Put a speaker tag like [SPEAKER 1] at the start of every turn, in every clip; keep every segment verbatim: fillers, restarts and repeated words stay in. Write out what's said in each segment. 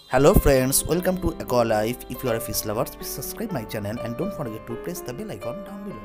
[SPEAKER 1] Hello friends, welcome to Aqua Life. If you are a fish lovers, please subscribe my channel and don't forget to press the bell icon down below.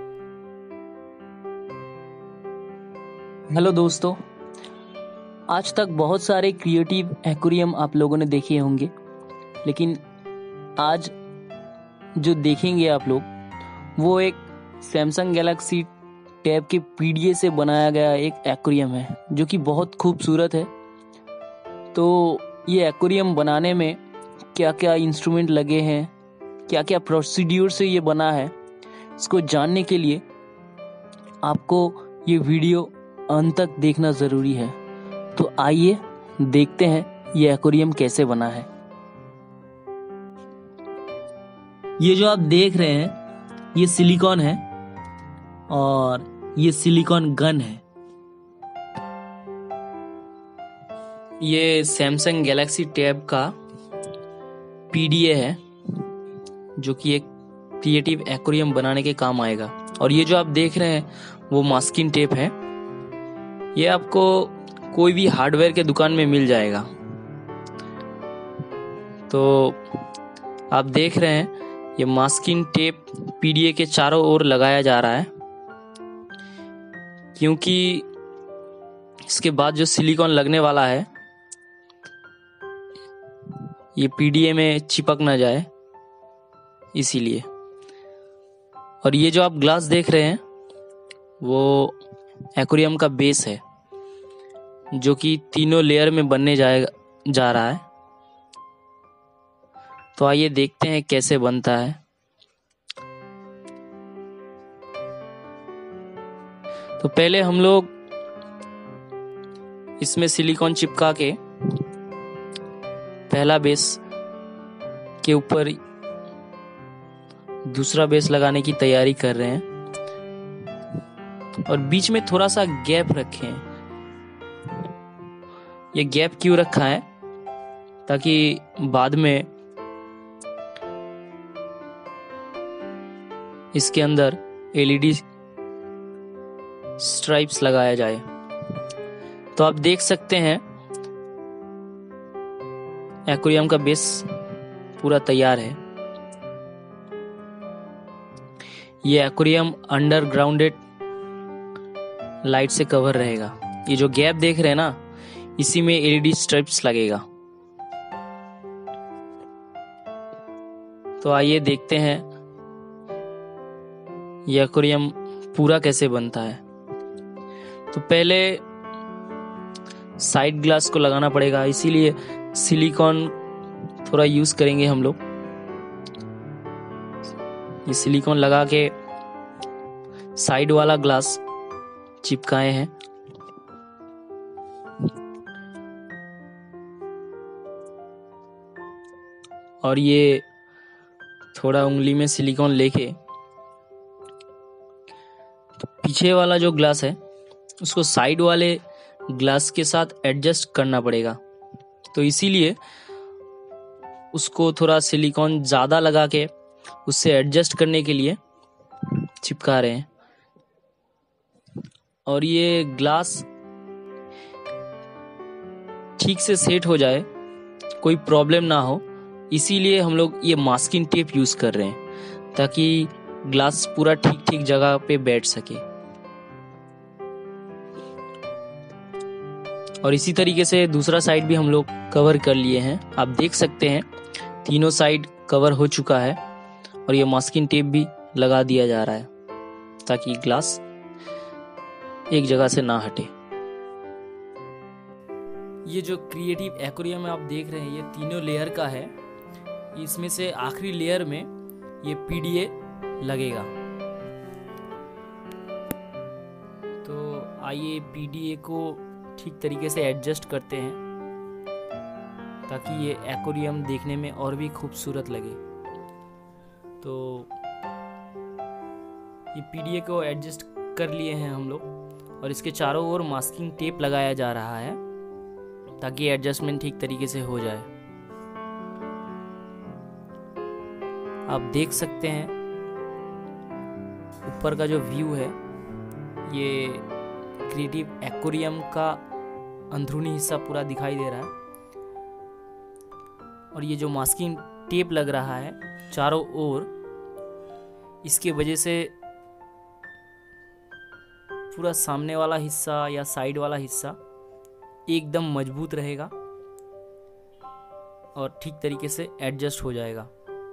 [SPEAKER 2] Hello दोस्तों, आज तक बहुत सारे creative aquarium आप लोगों ने देखे होंगे, लेकिन आज जो देखेंगे आप लोग वो एक सैमसंग गैलेक्सी टैब के पीडीए से बनाया गया एक एक्वेरियम है जो कि बहुत खूबसूरत है। तो ये एक्वेरियम बनाने में क्या क्या इंस्ट्रूमेंट लगे हैं, क्या क्या प्रोसीड्यूर से ये बना है, इसको जानने के लिए आपको ये वीडियो अंत तक देखना ज़रूरी है। तो आइए देखते हैं ये एक्वेरियम कैसे बना है। ये जो आप देख रहे हैं ये सिलिकॉन है और ये सिलिकॉन गन है। ये सैमसंग गैलेक्सी टैब का पीडीए है जो कि एक क्रिएटिव एक्वेरियम बनाने के काम आएगा। और ये जो आप देख रहे हैं वो मास्किंग टेप है। ये आपको कोई भी हार्डवेयर के दुकान में मिल जाएगा। तो आप देख रहे हैं ये मास्किंग टेप पीडीए के चारों ओर लगाया जा रहा है, क्योंकि इसके बाद जो सिलिकॉन लगने वाला है ये पीडीए में चिपक ना जाए, इसीलिए। और ये जो आप ग्लास देख रहे हैं वो एक्वेरियम का बेस है जो कि तीनों लेयर में बनने जाएगा जा रहा है। तो आइए देखते हैं कैसे बनता है। तो पहले हम लोग इसमें सिलिकॉन चिपका के पहला बेस के ऊपर दूसरा बेस लगाने की तैयारी कर रहे हैं और बीच में थोड़ा सा गैप रखे हैं। ये गैप क्यों रखा है? ताकि बाद में इसके अंदर एलईडी स्ट्राइप्स लगाया जाए। तो आप देख सकते हैं एक्वेरियम का बेस पूरा तैयार है। ये एक्वेरियम अंडरग्राउंडेड लाइट से कवर रहेगा। ये जो गैप देख रहे हैं ना, इसी में एलईडी स्ट्रिप्स लगेगा। तो आइए देखते हैं ये एक्वेरियम पूरा कैसे बनता है। तो पहले साइड ग्लास को लगाना पड़ेगा, इसीलिए सिलिकॉन थोड़ा यूज करेंगे हम लोग। ये सिलिकॉन लगा के साइड वाला ग्लास चिपकाए हैं। और ये थोड़ा उंगली में सिलिकॉन लेके तो पीछे वाला जो ग्लास है उसको साइड वाले ग्लास के साथ एडजस्ट करना पड़ेगा। तो इसीलिए उसको थोड़ा सिलिकॉन ज़्यादा लगा के उससे एडजस्ट करने के लिए चिपका रहे हैं। और ये ग्लास ठीक से सेट हो जाए, कोई प्रॉब्लम ना हो, इसीलिए हम लोग ये मास्किंग टेप यूज़ कर रहे हैं ताकि ग्लास पूरा ठीक ठीक जगह पे बैठ सके। और इसी तरीके से दूसरा साइड भी हम लोग कवर कर लिए हैं। आप देख सकते हैं तीनों साइड कवर हो चुका है और ये मास्किंग टेप भी लगा दिया जा रहा है ताकि ग्लास एक जगह से ना हटे। ये जो क्रिएटिव एक्वेरियम आप देख रहे हैं ये तीनों लेयर का है। इसमें से आखिरी लेयर में ये पीडीए लगेगा। तो आइए पीडीए को ठीक तरीके से एडजस्ट करते हैं ताकि ये एक्वेरियम देखने में और भी खूबसूरत लगे। तो ये पीडीए को एडजस्ट कर लिए हैं हम लोग और इसके चारों ओर मास्किंग टेप लगाया जा रहा है ताकि एडजस्टमेंट ठीक तरीके से हो जाए। आप देख सकते हैं ऊपर का जो व्यू है ये क्रिएटिव एक्वेरियम का अंदरूनी हिस्सा पूरा दिखाई दे रहा है। और ये जो मास्किंग टेप लग रहा है चारों ओर, इसके वजह से पूरा सामने वाला हिस्सा या साइड वाला हिस्सा एकदम मजबूत रहेगा और ठीक तरीके से एडजस्ट हो जाएगा।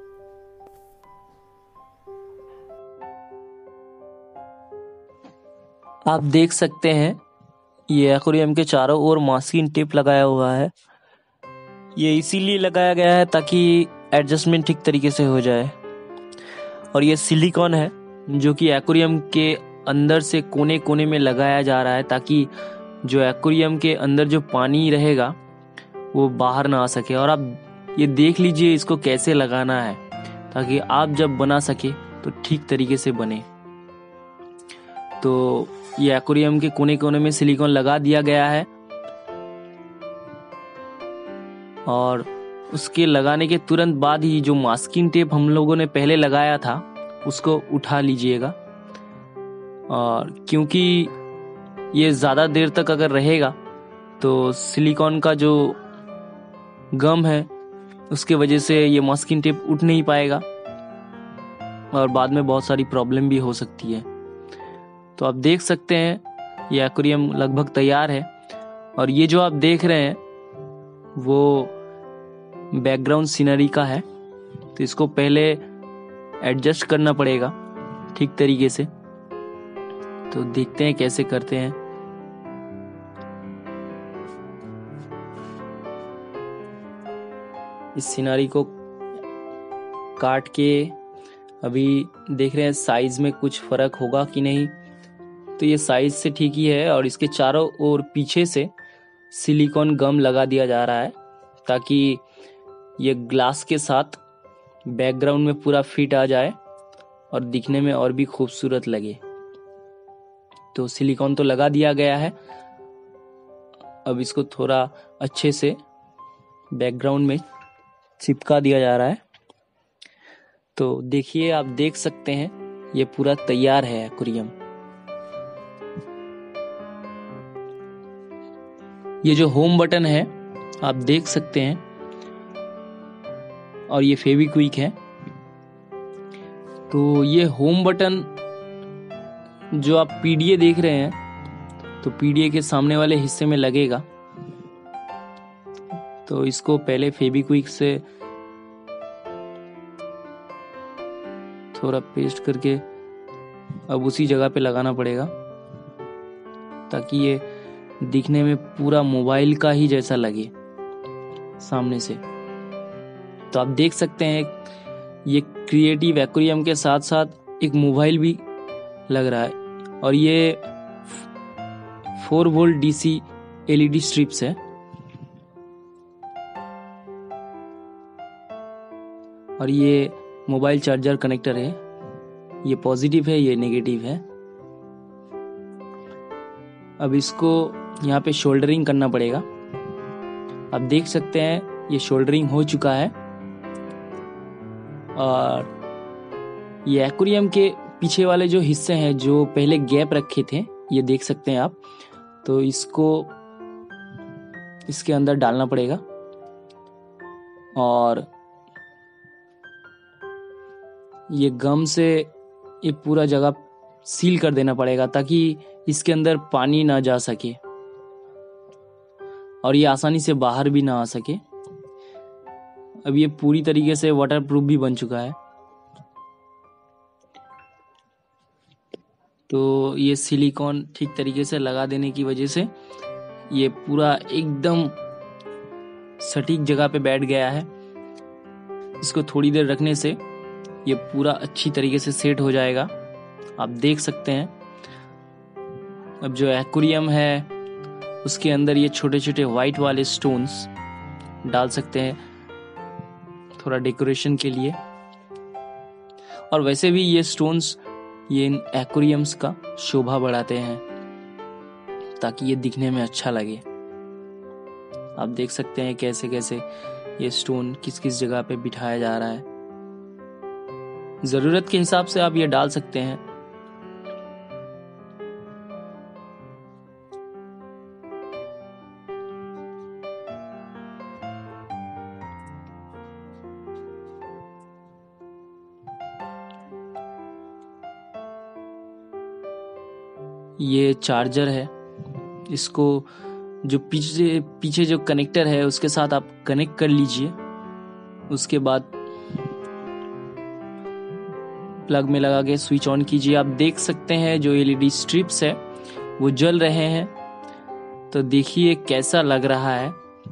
[SPEAKER 2] आप देख सकते हैं ये एक्वेरियम के चारों ओर मास्किंग टेप लगाया हुआ है। ये इसीलिए लगाया गया है ताकि एडजस्टमेंट ठीक तरीके से हो जाए। और ये सिलिकॉन है जो कि एक्वेरियम के अंदर से कोने कोने में लगाया जा रहा है ताकि जो एक्वेरियम के अंदर जो पानी रहेगा वो बाहर ना आ सके। और आप ये देख लीजिए इसको कैसे लगाना है ताकि आप जब बना सके तो ठीक तरीके से बने। तो ये एक्वेरियम के कोने कोने में सिलिकॉन लगा दिया गया है और उसके लगाने के तुरंत बाद ही जो मास्किंग टेप हम लोगों ने पहले लगाया था उसको उठा लीजिएगा। और क्योंकि ये ज़्यादा देर तक अगर रहेगा तो सिलिकॉन का जो गम है उसके वजह से ये मास्किंग टेप उठ नहीं पाएगा और बाद में बहुत सारी प्रॉब्लम भी हो सकती है। तो आप देख सकते हैं ये एक्वेरियम लगभग तैयार है। और ये जो आप देख रहे हैं वो बैकग्राउंड सीनरी का है, तो इसको पहले एडजस्ट करना पड़ेगा ठीक तरीके से। तो देखते हैं कैसे करते हैं। इस सीनरी को काट के अभी देख रहे हैं साइज में कुछ फर्क होगा कि नहीं। तो ये साइज से ठीक ही है और इसके चारों ओर पीछे से सिलिकॉन गम लगा दिया जा रहा है ताकि ये ग्लास के साथ बैकग्राउंड में पूरा फिट आ जाए और दिखने में और भी खूबसूरत लगे। तो सिलिकॉन तो लगा दिया गया है, अब इसको थोड़ा अच्छे से बैकग्राउंड में चिपका दिया जा रहा है। तो देखिए, आप देख सकते हैं ये पूरा तैयार है एक्वेरियम। ये जो होम बटन है आप देख सकते हैं और ये फेविक्विक है। तो ये होम बटन जो आप पीडीए देख रहे हैं तो पीडीए के सामने वाले हिस्से में लगेगा। तो इसको पहले फेविक्विक से थोड़ा पेस्ट करके अब उसी जगह पे लगाना पड़ेगा ताकि ये दिखने में पूरा मोबाइल का ही जैसा लगे सामने से। तो आप देख सकते हैं ये क्रिएटिव एक्वेरियम के साथ साथ एक मोबाइल भी लग रहा है और ये four volt DC LED strips है और ये मोबाइल चार्जर कनेक्टर है। ये पॉजिटिव है, ये नेगेटिव है। अब इसको यहाँ पे शोल्डरिंग करना पड़ेगा। आप देख सकते हैं ये शोल्डरिंग हो चुका है और ये एक्वेरियम के पीछे वाले जो हिस्से हैं जो पहले गैप रखे थे ये देख सकते हैं आप। तो इसको इसके अंदर डालना पड़ेगा और ये गम से ये पूरा जगह सील कर देना पड़ेगा ताकि इसके अंदर पानी ना जा सके और ये आसानी से बाहर भी ना आ सके। अब ये पूरी तरीके से वाटरप्रूफ भी बन चुका है। तो ये सिलिकॉन ठीक तरीके से लगा देने की वजह से ये पूरा एकदम सटीक जगह पे बैठ गया है। इसको थोड़ी देर रखने से ये पूरा अच्छी तरीके से सेट हो जाएगा। आप देख सकते हैं अब जो एक्वेरियम है उसके अंदर ये छोटे छोटे व्हाइट वाले स्टोन्स डाल सकते हैं थोड़ा डेकोरेशन के लिए। और वैसे भी ये स्टोन्स ये इन एक्वेरियम्स का शोभा बढ़ाते हैं ताकि ये दिखने में अच्छा लगे। आप देख सकते हैं कैसे कैसे ये स्टोन किस किस जगह पे बिठाया जा रहा है। जरूरत के हिसाब से आप ये डाल सकते हैं। ये चार्जर है, इसको जो पीछे पीछे जो कनेक्टर है उसके साथ आप कनेक्ट कर लीजिए। उसके बाद प्लग में लगा के स्विच ऑन कीजिए। आप देख सकते हैं जो एलईडी स्ट्रिप्स है वो जल रहे हैं, तो देखिए कैसा लग रहा है।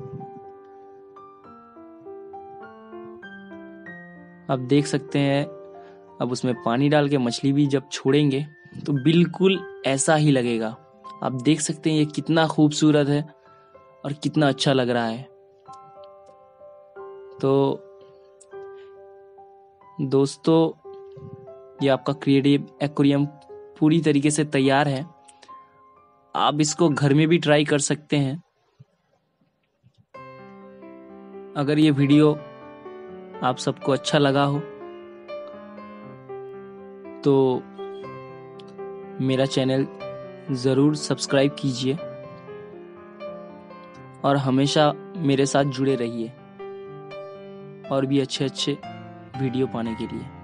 [SPEAKER 2] आप देख सकते हैं, अब उसमें पानी डाल के मछली भी जब छोड़ेंगे तो बिल्कुल ऐसा ही लगेगा। आप देख सकते हैं ये कितना खूबसूरत है और कितना अच्छा लग रहा है। तो दोस्तों, ये आपका क्रिएटिव एक्वेरियम पूरी तरीके से तैयार है। आप इसको घर में भी ट्राई कर सकते हैं। अगर ये वीडियो आप सबको अच्छा लगा हो तो मेरा चैनल ज़रूर सब्सक्राइब कीजिए और हमेशा मेरे साथ जुड़े रहिए और भी अच्छे अच्छे वीडियो पाने के लिए।